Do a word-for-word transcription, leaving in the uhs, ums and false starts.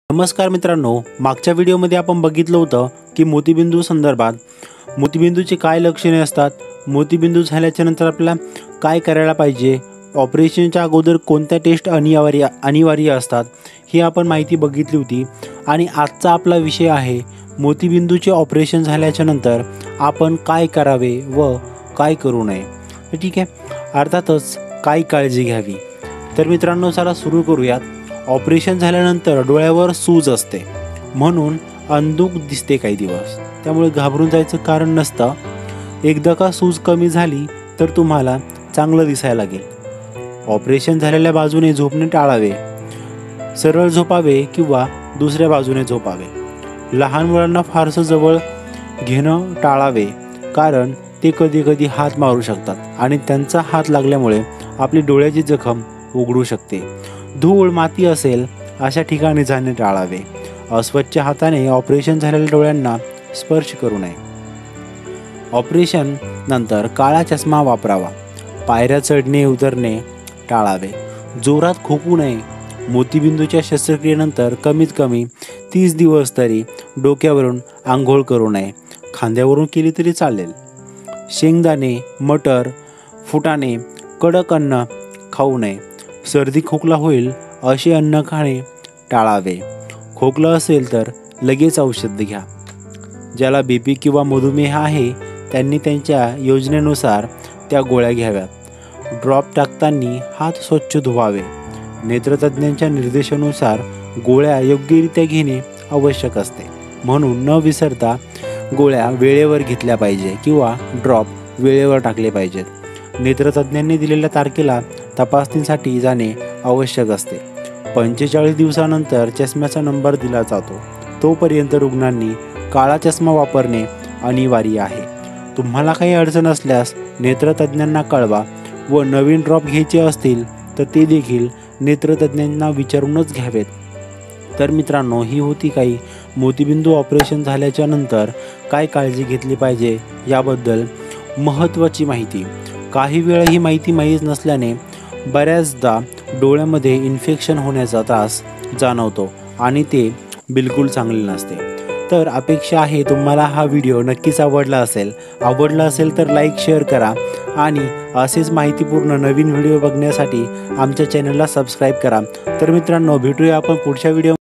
नमस्कार मित्रांनो, मागच्या व्हिडिओमध्ये आपण बघितलं होतं की मोतीबिंदू संदर्भात मोतीबिंदूचे काय लक्षणे असतात, मोतीबिंदू झाल्याच्या नंतर आपल्याला काय करायला पाहिजे, ऑपरेशनच्या अगोदर कोणत्या टेस्ट अनिवार्य अनिवार्य असतात ही आपण माहिती बघितली होती। आणि आजचा आपला विषय आहे मोतीबिंदूचे ऑपरेशन झाल्याच्या नंतर आपण काय करावे व काय करू नये। ठीक आहे, अर्थातच काय काळजी घ्यावी। तर मित्रांनो, चला सुरू करूयात। ऑपरेशन झाल्यानंतर डोळ्यावर सूज असते, म्हणून अंधुक दिसते काही दिवस, त्यामुळे घाबरून जायचं कारण नसतं। एकदा का सूज कमी झाली तर तुम्हाला चांगलं दिसायला लागेल। ऑपरेशन झालेल्या बाजूने झोपणे टाळावे, सरळ झोपावे किंवा दुसऱ्या बाजूने झोपावे। लहान मुलांना फारसं जवळ घेणं टाळावे, कारण ते कधी कधी हात मारू शकतात आणि त्यांचा हात लागल्यामुळे आपली डोळ्याची जखम उघडू शकते। धूळ माती असेल अशा ठिकाणी जाणे टाळावे। अस्वच्छ हाताने ऑपरेशन झालेल्या डोळ्यांना स्पर्श करू नये। ऑपरेशन नंतर काळा चष्मा वापरावा। पायऱ्या चढणे उतरणे टाळावे। जोरात खोकू नये। मोतीबिंदूच्या शस्त्रक्रियेनंतर कमीत कमी तीस दिवस तरी डोक्यावरून आंघोळ करू नये, खांद्यावरून केली तरी चालेल। शेंगदाणे, मटर, फुटाणे, कडक अन्न खाऊ नये। सर्दी खोकला होईल असे अन्न खाणे टाळावे। खोकला असेल तर लगेच औषध घ्या। ज्याला बीपी किंवा मधुमेह आहे त्यांनी त्यांच्या योजनेनुसार त्या गोळ्या घ्याव्यात। ड्रॉप टाकताना हात स्वच्छ धुवावे। नेत्रतज्ञांच्या निर्देशानुसार गोळ्या योग्यरित्या घेणे आवश्यक असते, म्हणून न विसरता गोळ्या वेळेवर घेतल्या पाहिजे किंवा ड्रॉप वेळेवर टाकले पाहिजेत। नेत्रतज्ञांनी दिलेल्या तारखेला तपासणीसाठी जाणे आवश्यक असते। पंचेचाळीस दिवसानंतर चष्म्याचा नंबर दिला जातो, तोपर्यंत रुग्णांनी काळा चष्मा वापरणे अनिवार्य आहे। तुम्हाला काही अडचण असल्यास नेत्रतज्ञांना कळवा व नवीन ड्रॉप घ्यायचे असतील तर ते देखील नेत्रतज्ञांना विचारूनच घ्यावेत। तर मित्रांनो, ही होती काही मोतीबिंदू ऑपरेशन झाल्याच्या नंतर काय काळजी घेतली पाहिजे याबद्दल महत्त्वाची माहिती। काही वेळा ही माहिती माहीत नसल्याने बऱ्याचदा डोळ्यामध्ये इन्फेक्शन होण्याचा त्रास जाणवतो आणि ते बिलकुल चांगले नसते। तर अपेक्षा आहे तुम्हाला हा व्हिडिओ नक्कीच आवडला असेल। आवडला असेल तर लाईक शेअर करा आणि असेच माहितीपूर्ण नवीन व्हिडिओ बघण्यासाठी आमच्या चॅनलला सबस्क्राईब करा। तर मित्रांनो, भेटूया आपण पुढच्या व्हिडिओ